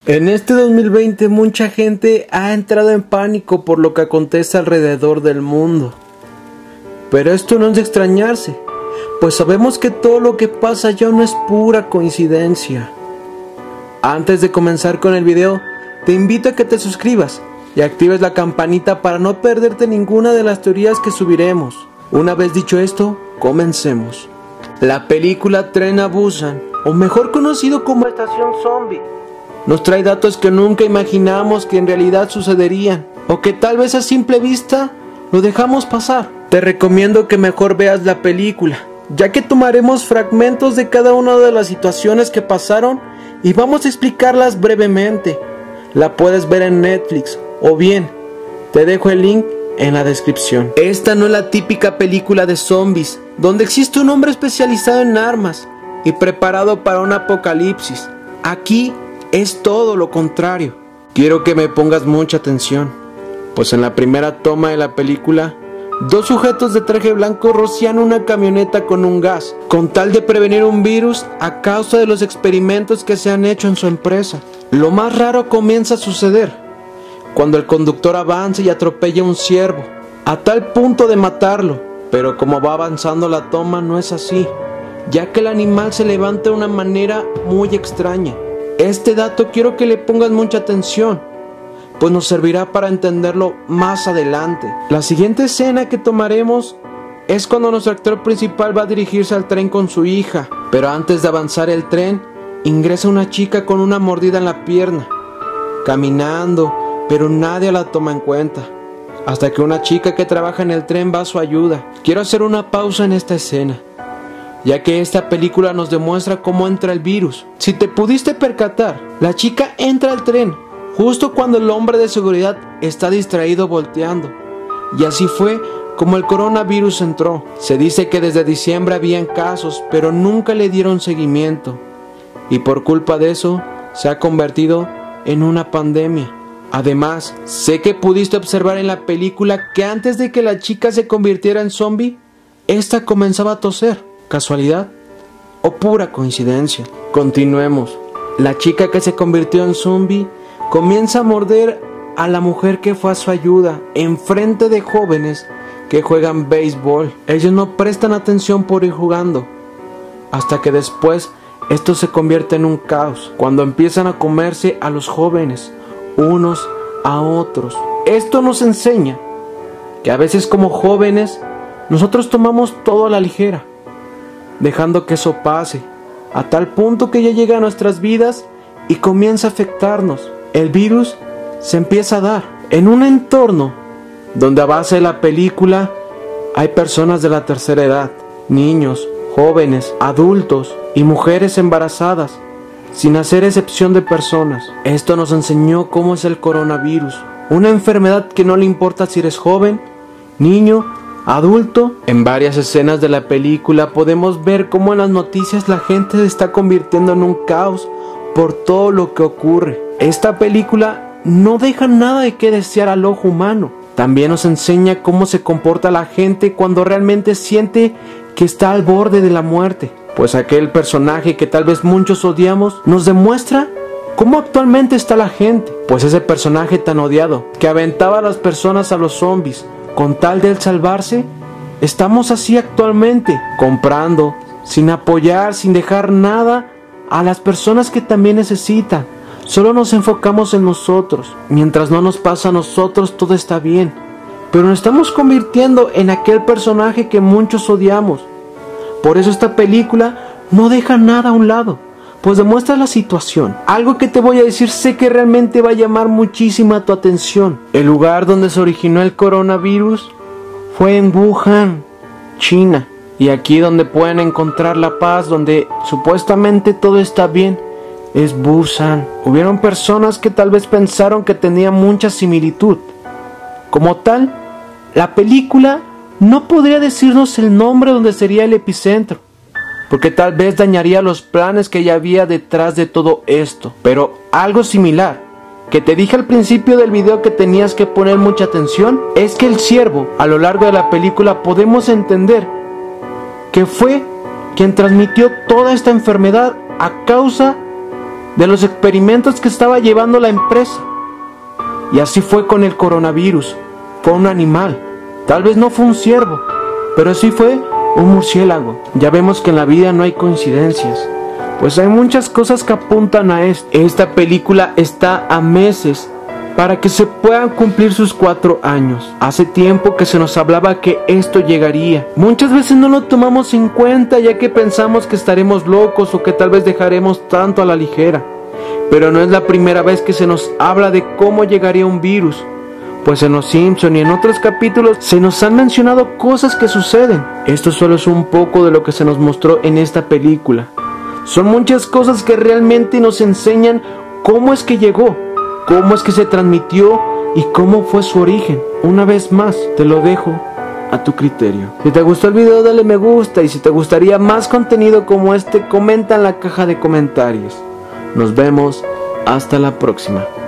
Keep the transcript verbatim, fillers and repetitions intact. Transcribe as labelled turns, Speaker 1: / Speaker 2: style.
Speaker 1: En este dos mil veinte mucha gente ha entrado en pánico por lo que acontece alrededor del mundo. Pero esto no es de extrañarse, pues sabemos que todo lo que pasa ya no es pura coincidencia. Antes de comenzar con el video, te invito a que te suscribas y actives la campanita para no perderte ninguna de las teorías que subiremos. Una vez dicho esto, comencemos. La película Tren a Busan, o mejor conocido como Estación Zombie, nos trae datos que nunca imaginamos que en realidad sucederían, o que tal vez a simple vista lo dejamos pasar. Te recomiendo que mejor veas la película, ya que tomaremos fragmentos de cada una de las situaciones que pasaron y vamos a explicarlas brevemente. La puedes ver en Netflix, o bien, te dejo el link en la descripción. Esta no es la típica película de zombies, donde existe un hombre especializado en armas y preparado para un apocalipsis. Aquí es todo lo contrario. Quiero que me pongas mucha atención, pues en la primera toma de la película, dos sujetos de traje blanco rocian una camioneta con un gas, con tal de prevenir un virus a causa de los experimentos que se han hecho en su empresa. Lo más raro comienza a suceder cuando el conductor avanza y atropella a un ciervo, a tal punto de matarlo. Pero como va avanzando la toma no es así, ya que el animal se levanta de una manera muy extraña. Este dato quiero que le pongas mucha atención, pues nos servirá para entenderlo más adelante. La siguiente escena que tomaremos es cuando nuestro actor principal va a dirigirse al tren con su hija, pero antes de avanzar el tren, ingresa una chica con una mordida en la pierna, caminando, pero nadie la toma en cuenta, hasta que una chica que trabaja en el tren va a su ayuda. Quiero hacer una pausa en esta escena, ya que esta película nos demuestra cómo entra el virus. Si te pudiste percatar, la chica entra al tren justo cuando el hombre de seguridad está distraído volteando, y así fue como el coronavirus entró. Se dice que desde diciembre habían casos, pero nunca le dieron seguimiento, y por culpa de eso se ha convertido en una pandemia. Además, sé que pudiste observar en la película que antes de que la chica se convirtiera en zombie, esta comenzaba a toser. ¿Casualidad o pura coincidencia? Continuemos. La chica que se convirtió en zombie comienza a morder a la mujer que fue a su ayuda en frente de jóvenes que juegan béisbol. Ellos no prestan atención por ir jugando, hasta que después esto se convierte en un caos, cuando empiezan a comerse a los jóvenes unos a otros. Esto nos enseña que a veces como jóvenes nosotros tomamos todo a la ligera, dejando que eso pase, a tal punto que ya llega a nuestras vidas y comienza a afectarnos. El virus se empieza a dar en un entorno donde a base de la película hay personas de la tercera edad, niños, jóvenes, adultos y mujeres embarazadas, sin hacer excepción de personas. Esto nos enseñó cómo es el coronavirus, una enfermedad que no le importa si eres joven, niño, adulto. En varias escenas de la película podemos ver cómo en las noticias la gente se está convirtiendo en un caos por todo lo que ocurre. Esta película no deja nada de qué desear al ojo humano. También nos enseña cómo se comporta la gente cuando realmente siente que está al borde de la muerte, pues aquel personaje que tal vez muchos odiamos nos demuestra cómo actualmente está la gente. Pues ese personaje tan odiado que aventaba a las personas a los zombies con tal de él salvarse, estamos así actualmente, comprando, sin apoyar, sin dejar nada a las personas que también necesitan. Solo nos enfocamos en nosotros. Mientras no nos pasa a nosotros, todo está bien, pero nos estamos convirtiendo en aquel personaje que muchos odiamos. Por eso esta película no deja nada a un lado, pues demuestra la situación. Algo que te voy a decir sé que realmente va a llamar muchísima tu atención. El lugar donde se originó el coronavirus fue en Wuhan, China. Y aquí donde pueden encontrar la paz, donde supuestamente todo está bien, es Busan. Hubieron personas que tal vez pensaron que tenía mucha similitud. Como tal, la película no podría decirnos el nombre donde sería el epicentro, porque tal vez dañaría los planes que ya había detrás de todo esto. Pero algo similar, que te dije al principio del video que tenías que poner mucha atención, es que el ciervo, a lo largo de la película podemos entender que fue quien transmitió toda esta enfermedad a causa de los experimentos que estaba llevando la empresa. Y así fue con el coronavirus. Fue un animal. Tal vez no fue un ciervo, pero sí fue un murciélago. Ya vemos que en la vida no hay coincidencias, pues hay muchas cosas que apuntan a esto. Esta película está a meses para que se puedan cumplir sus cuatro años. Hace tiempo que se nos hablaba que esto llegaría. Muchas veces no lo tomamos en cuenta, ya que pensamos que estaremos locos o que tal vez dejaremos tanto a la ligera. Pero no es la primera vez que se nos habla de cómo llegaría un virus, pues en Los Simpson y en otros capítulos se nos han mencionado cosas que suceden. Esto solo es un poco de lo que se nos mostró en esta película. Son muchas cosas que realmente nos enseñan cómo es que llegó, cómo es que se transmitió y cómo fue su origen. Una vez más, te lo dejo a tu criterio. Si te gustó el video, dale me gusta, y si te gustaría más contenido como este, comenta en la caja de comentarios. Nos vemos hasta la próxima.